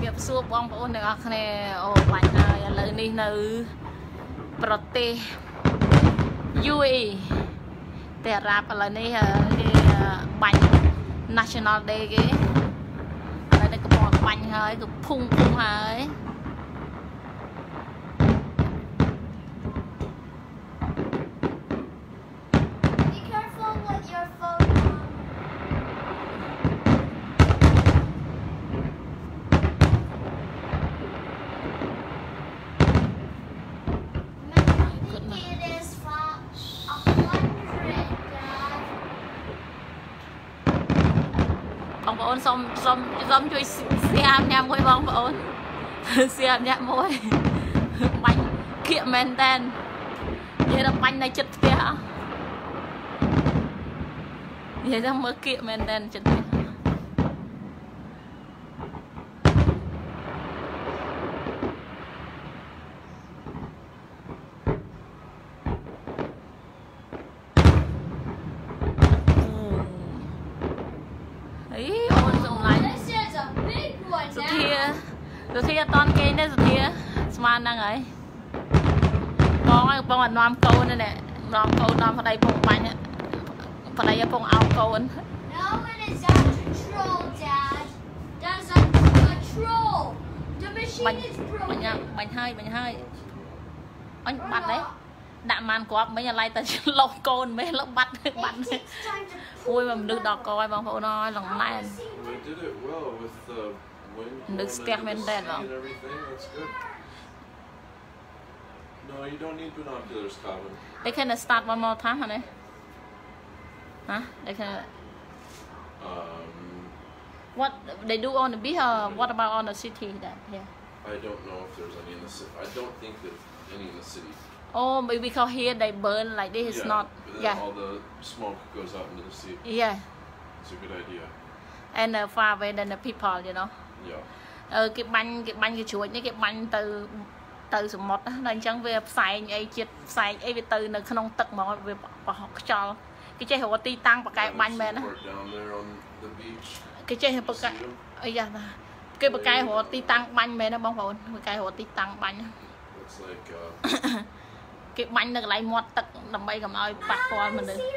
บซูบองปูนเนี่ยคะแนนโอ้บันเลยเลยนี่ในประเทศยูเอแต่รับอะไรนี่ที่บัน national day กี่อะไรนี่ก็บอกบันเฮ้ยก็พุ่งเฮ้ยบองส้มช่วยเสียมยำมวยบองบเสียมยำมวยบันเกี่ยแมนแตนยังเราบันในจุดเดียวยังเราเมื่อเกี่ยแมนแตนจุดเดียวสุธีตอนเกย์เนี่ยสุธีสมานนั่งไงมองอันน้ำโกนนี่แหละน้ำโกนน้ำพอได้ปุ่งไปเนี่ยพอได้ปุ่งเอาโกน No, it is not a troll, Dad. That's a troll. The machine is broken. มันให้อันบัดเลยด่ามันกว่าไม่อะไรแต่ลงโกนไม่ลงบัดโอ้ยมันดึกดอกกอยบางคนน้อยหลังแม่ดึกสเต็กเป็นแดดหรอ No, you don't need binoculars, Calvin. They can start one more time, honey. Huh? They can. What they do on the beach? What about on the city? That here. I don't know if there's any in the city. I don't think there's any in the city. Oh, maybe because here they burn like this. It's not. Yeah. All the smoke goes out into the sea. Yeah. It's a good idea. And far away than the people, you know. Yeah. Cái bánh cái chuột cái bánh từ số 1 là chẳng về xài ấy chết xài ấy về từ nó không tật mà về họ cho cái chơi họ ti tăng và cái bánh mẹ nó cái chơi họ cái ấy ra cái cái họ ti tăng bánh mẹ nó bông hồn cái họ ti tăng bánh cái bánh nó lại mót tật làm bay cầm ơi bạc con mình được.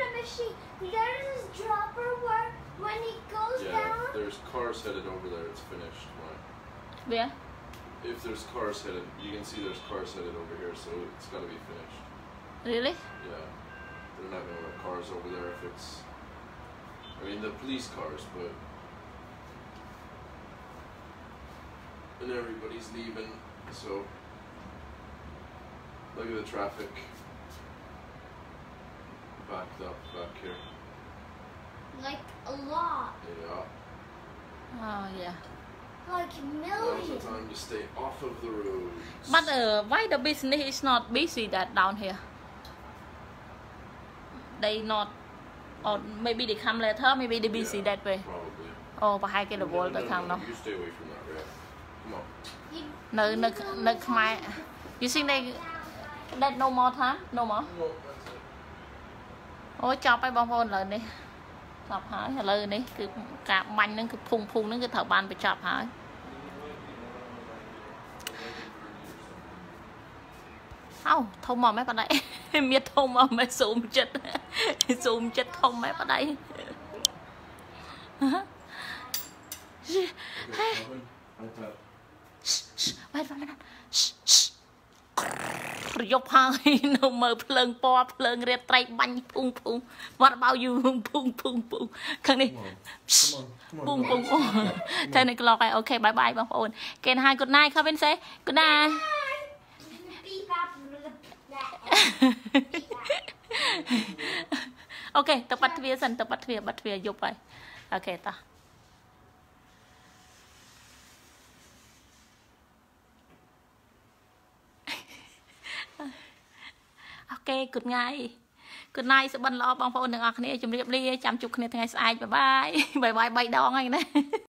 Yeah, there's cars headed over there. It's finished. Yeah. If there's cars headed, you can see there's cars headed over here, so it's got to be finished. Really? Yeah. They're not going to let cars over there if it's... I mean, the police cars, but... And everybody's leaving, so... Look at the traffic. Backed up back here. Like a lot. Yeah. Oh, yeah. Like millions. Now's the time to stay off of the roads. But why the business is not busy that down here? They not, or maybe they come later. Maybe they busy that way. Probably. Oh, but I get the wall to come now. You stay away from that, right? Come on. No, my. You think they that no more time? No more. No, that's it. Oh, chopไปบางคนเลยนี่จับหายเลยนี่คือกาบมันนั่นคือพุงนั่นคือแถวบ้านไปจับหายเอ้าทงมาไม่ปะได้เมียทงมาไม่สูมจัดทงไม่ปะได้ไว้ฟังมันยกพายนมเพลิงปอเพลิงเรียดไตรบันพุงวัดเบาอยู่พุงข้างนี้พุงเธอในกลอกไปโอเคบายบายบางคนเกณฑ์ให้กุดนายเข้าเป็นเซ่กุดนายโอเคตะปัดเวียสันตะปัดเวียบัดเวียยกไปโอเคต่อโอเคกุดไงกุดนายสบันล้อบางคนหนึ่งออกนี่จุ่มเรียบเรียจำจุกนี่ทั้งไงสายบายบายใบดองไงนะ